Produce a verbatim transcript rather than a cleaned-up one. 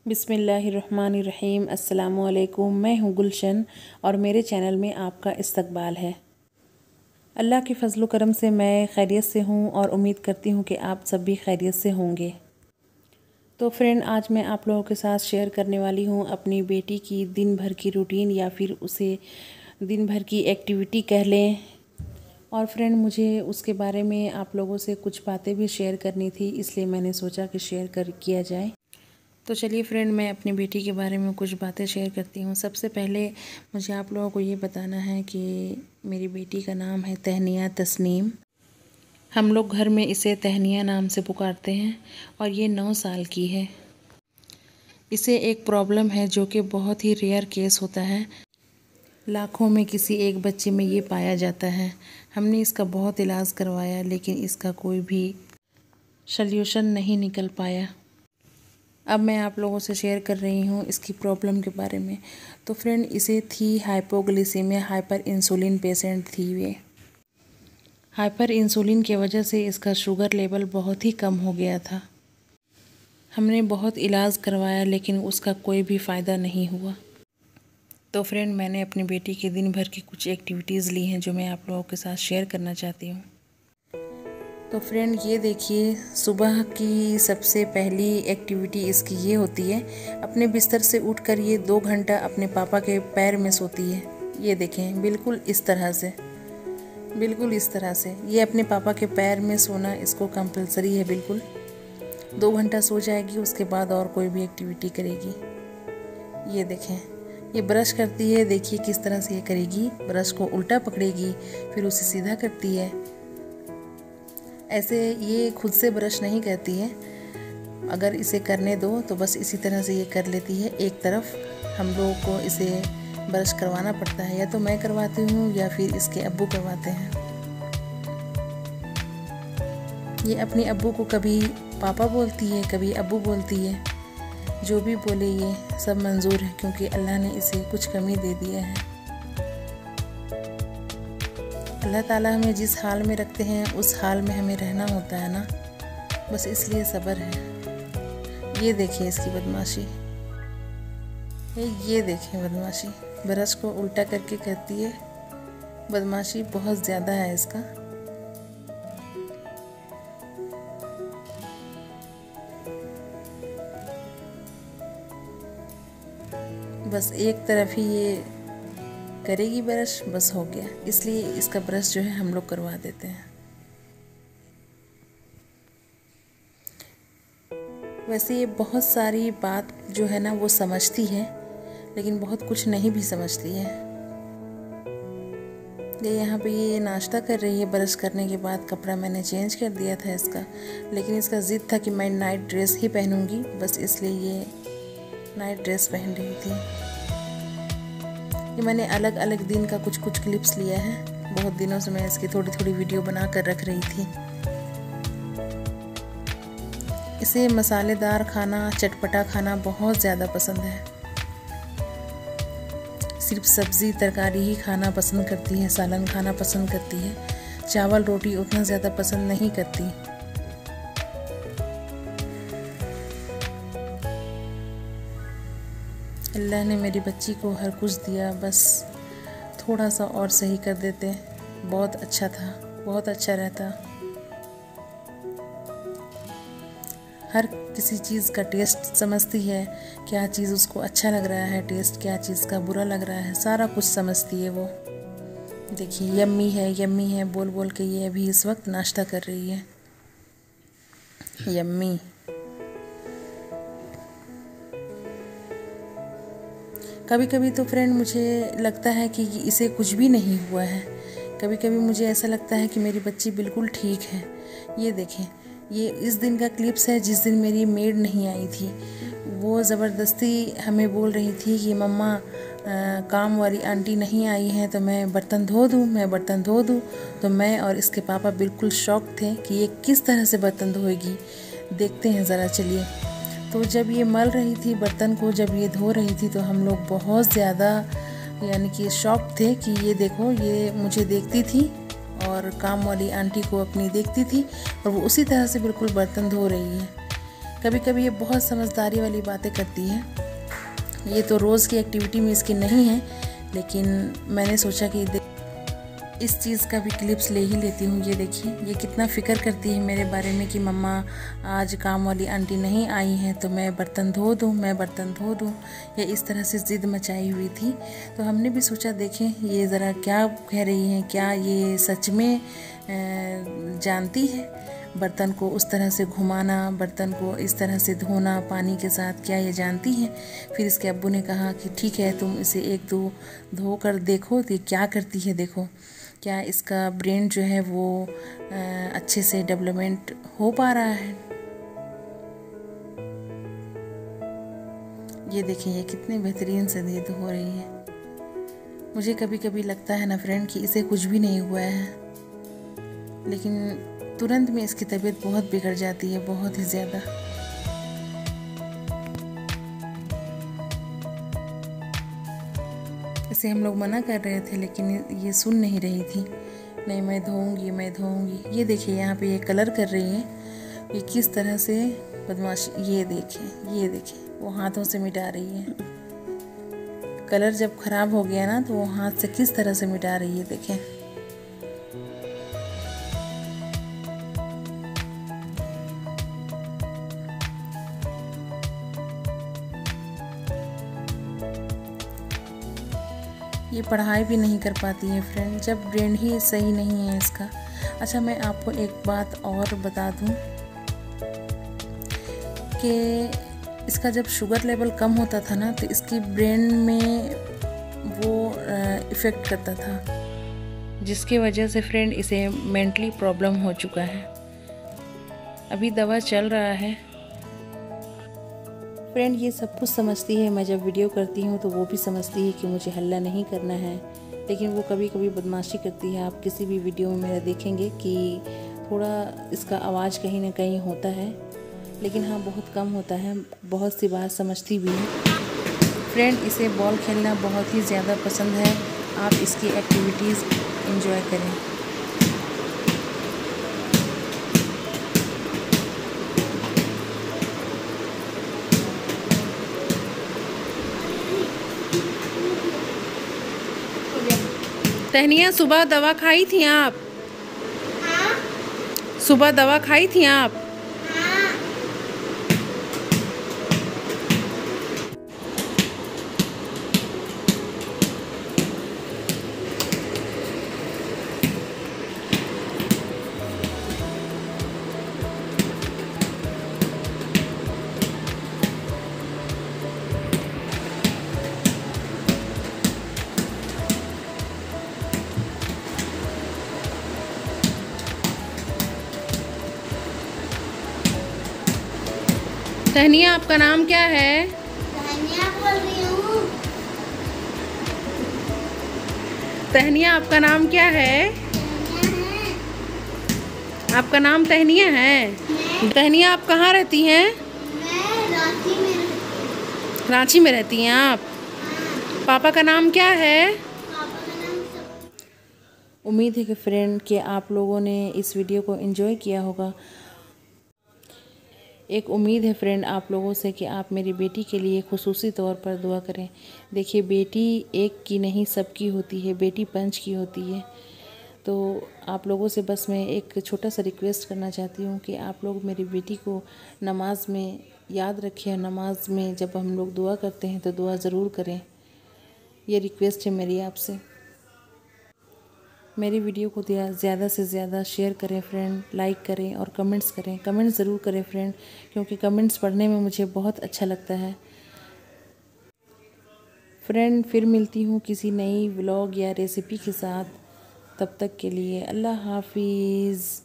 बिस्मिल्लाहिर्रहमानिर्रहीम। अस्सलामुअलैकुम। मैं हूँ गुलशन और मेरे चैनल में आपका इस्तकबाल है। अल्लाह के फ़ज़्ल व करम से मैं खैरियत से हूँ और उम्मीद करती हूँ कि आप सब भी खैरियत से होंगे। तो फ्रेंड, आज मैं आप लोगों के साथ शेयर करने वाली हूँ अपनी बेटी की दिन भर की रूटीन या फिर उसे दिन भर की एक्टिविटी कह लें। और फ्रेंड, मुझे उसके बारे में आप लोगों से कुछ बातें भी शेयर करनी थी, इसलिए मैंने सोचा कि शेयर कर किया जाए। तो चलिए फ्रेंड, मैं अपनी बेटी के बारे में कुछ बातें शेयर करती हूँ। सबसे पहले मुझे आप लोगों को ये बताना है कि मेरी बेटी का नाम है तहनिया तस्नीम। हम लोग घर में इसे तहनिया नाम से पुकारते हैं और ये नौ साल की है। इसे एक प्रॉब्लम है जो कि बहुत ही रेयर केस होता है, लाखों में किसी एक बच्चे में ये पाया जाता है। हमने इसका बहुत इलाज करवाया लेकिन इसका कोई भी सल्यूशन नहीं निकल पाया। अब मैं आप लोगों से शेयर कर रही हूँ इसकी प्रॉब्लम के बारे में। तो फ्रेंड, इसे थी हाइपोग्लिसीमिया, हाइपर इंसुलिन पेशेंट थी ये। हाइपर इंसुलिन की वजह से इसका शुगर लेवल बहुत ही कम हो गया था। हमने बहुत इलाज करवाया लेकिन उसका कोई भी फ़ायदा नहीं हुआ। तो फ्रेंड, मैंने अपनी बेटी के दिन भर की कुछ एक्टिविटीज़ ली हैं जो मैं आप लोगों के साथ शेयर करना चाहती हूँ। तो फ्रेंड, ये देखिए, सुबह की सबसे पहली एक्टिविटी इसकी ये होती है, अपने बिस्तर से उठकर ये दो घंटा अपने पापा के पैर में सोती है। ये देखें, बिल्कुल इस तरह से, बिल्कुल इस तरह से ये अपने पापा के पैर में सोना इसको कंपलसरी है। बिल्कुल दो घंटा सो जाएगी, उसके बाद और कोई भी एक्टिविटी करेगी। ये देखें, ये ब्रश करती है, देखिए किस तरह से ये करेगी। ब्रश को उल्टा पकड़ेगी, फिर उसे सीधा करती है। ऐसे ये खुद से ब्रश नहीं करती है, अगर इसे करने दो तो बस इसी तरह से ये कर लेती है। एक तरफ हम लोगों को इसे ब्रश करवाना पड़ता है, या तो मैं करवाती हूँ या फिर इसके अब्बू करवाते हैं। ये अपने अब्बू को कभी पापा बोलती है, कभी अब्बू बोलती है। जो भी बोले ये सब मंजूर है, क्योंकि अल्लाह ने इसे कुछ कमी दे दिया है। अल्लाह ताला हमें जिस हाल में रखते हैं उस हाल में हमें रहना होता है ना, बस इसलिए सब्र है। ये देखिए इसकी बदमाशी, ये देखें बदमाशी, ब्रश को उल्टा करके करती है। बदमाशी बहुत ज़्यादा है इसका। बस एक तरफ ही ये करेगी ब्रश, बस हो गया। इसलिए इसका ब्रश जो है हम लोग करवा देते हैं। वैसे ये बहुत सारी बात जो है ना वो समझती है, लेकिन बहुत कुछ नहीं भी समझती है। ये यहाँ पे ये नाश्ता कर रही है। ब्रश करने के बाद कपड़ा मैंने चेंज कर दिया था इसका, लेकिन इसका ज़िद था कि मैं नाइट ड्रेस ही पहनूंगी, बस इसलिए ये नाइट ड्रेस पहन रही थी। ये मैंने अलग अलग दिन का कुछ कुछ क्लिप्स लिया है। बहुत दिनों से मैं इसकी थोड़ी थोड़ी वीडियो बना कर रख रही थी। इसे मसालेदार खाना, चटपटा खाना बहुत ज़्यादा पसंद है। सिर्फ सब्ज़ी तरकारी ही खाना पसंद करती है, सालन खाना पसंद करती है। चावल रोटी उतना ज़्यादा पसंद नहीं करती। अल्लाह ने मेरी बच्ची को हर कुछ दिया, बस थोड़ा सा और सही कर देते बहुत अच्छा था, बहुत अच्छा रहता। हर किसी चीज़ का टेस्ट समझती है, क्या चीज़ उसको अच्छा लग रहा है, टेस्ट क्या चीज़ का बुरा लग रहा है, सारा कुछ समझती है वो। देखिए, यम्मी है यम्मी है बोल बोल के ये अभी इस वक्त नाश्ता कर रही है। यम्मी। कभी कभी तो फ्रेंड मुझे लगता है कि इसे कुछ भी नहीं हुआ है। कभी कभी मुझे ऐसा लगता है कि मेरी बच्ची बिल्कुल ठीक है। ये देखें, ये इस दिन का क्लिप्स है जिस दिन मेरी मेड नहीं आई थी। वो ज़बरदस्ती हमें बोल रही थी कि मम्मा आ, काम वाली आंटी नहीं आई हैं तो मैं बर्तन धो दूँ, मैं बर्तन धो दूँ। तो मैं और इसके पापा बिल्कुल शॉक थे कि ये किस तरह से बर्तन धोएगी। देखते हैं ज़रा, चलिए। तो जब ये मल रही थी बर्तन को, जब ये धो रही थी, तो हम लोग बहुत ज़्यादा यानी कि शॉक थे कि ये देखो, ये मुझे देखती थी और काम वाली आंटी को अपनी देखती थी और वो उसी तरह से बिल्कुल बर्तन धो रही है। कभी कभी ये बहुत समझदारी वाली बातें करती है। ये तो रोज़ की एक्टिविटी में इसकी नहीं है, लेकिन मैंने सोचा कि इस चीज़ का भी क्लिप्स ले ही लेती हूँ। ये देखिए ये कितना फ़िक्र करती है मेरे बारे में कि मम्मा आज काम वाली आंटी नहीं आई हैं तो मैं बर्तन धो दूँ, मैं बर्तन धो दूँ। ये इस तरह से ज़िद मचाई हुई थी। तो हमने भी सोचा देखें ये ज़रा क्या कह रही हैं, क्या ये सच में जानती है बर्तन को उस तरह से घुमाना, बर्तन को इस तरह से धोना पानी के साथ, क्या ये जानती हैं? फिर इसके अब्बू ने कहा कि ठीक है तुम इसे एक दो धो कर देखो कि क्या करती है, देखो क्या इसका ब्रेन जो है वो अच्छे से डेवलपमेंट हो पा रहा है। ये देखिए ये कितने बेहतरीन से दीद हो रही है। मुझे कभी कभी लगता है ना फ्रेंड कि इसे कुछ भी नहीं हुआ है, लेकिन तुरंत में इसकी तबीयत बहुत बिगड़ जाती है, बहुत ही ज़्यादा। इसे हम लोग मना कर रहे थे लेकिन ये सुन नहीं रही थी। नहीं मैं धोऊंगी, मैं धोऊंगी। ये देखिए यहाँ पे ये कलर कर रही है, ये किस तरह से बदमाशी। ये देखिए ये देखिए वो हाथों से मिटा रही है। कलर जब खराब हो गया ना तो वो हाथ से किस तरह से मिटा रही है, देखें। ये पढ़ाई भी नहीं कर पाती है फ्रेंड, जब ब्रेन ही सही नहीं है इसका। अच्छा मैं आपको एक बात और बता दूं कि इसका जब शुगर लेवल कम होता था ना तो इसकी ब्रेन में वो इफ़ेक्ट करता था, जिसकी वजह से फ्रेंड इसे मेंटली प्रॉब्लम हो चुका है। अभी दवा चल रहा है। फ्रेंड ये सब कुछ समझती है, मैं जब वीडियो करती हूँ तो वो भी समझती है कि मुझे हल्ला नहीं करना है, लेकिन वो कभी कभी बदमाशी करती है। आप किसी भी वीडियो में मेरा देखेंगे कि थोड़ा इसका आवाज़ कहीं ना कहीं होता है, लेकिन हाँ बहुत कम होता है। बहुत सी बात समझती भी है। फ्रेंड इसे बॉल खेलना बहुत ही ज़्यादा पसंद है। आप इसकी एक्टिविटीज़ एंजॉय करें। तहनिया सुबह दवा खाई थी आप? हाँ? सुबह दवा खाई थी आप? हाँ? तहनिया आपका नाम क्या है? तहनिया बोल रही हूँ। तहनिया आपका नाम क्या है? तहनिया है। आपका नाम तहनिया है? तहनिया आप कहाँ रहती हैं? मैं रांची में रहती। रांची में रहती हैं आप? हाँ। पापा का नाम क्या है? पापा का नाम सब। उम्मीद है कि फ्रेंड कि आप लोगों ने इस वीडियो को एंजॉय किया होगा। एक उम्मीद है फ्रेंड आप लोगों से कि आप मेरी बेटी के लिए खुसूसी तौर पर दुआ करें। देखिए बेटी एक की नहीं सबकी होती है, बेटी पंच की होती है। तो आप लोगों से बस मैं एक छोटा सा रिक्वेस्ट करना चाहती हूँ कि आप लोग मेरी बेटी को नमाज में याद रखें। नमाज में जब हम लोग दुआ करते हैं तो दुआ ज़रूर करें। ये रिक्वेस्ट है मेरी आपसे। मेरी वीडियो को ज़्यादा से ज़्यादा शेयर करें फ्रेंड, लाइक करें और कमेंट्स करें। कमेंट्स ज़रूर करें फ्रेंड, क्योंकि कमेंट्स पढ़ने में मुझे बहुत अच्छा लगता है। फ्रेंड फिर मिलती हूँ किसी नई व्लॉग या रेसिपी के साथ। तब तक के लिए अल्लाह हाफिज़।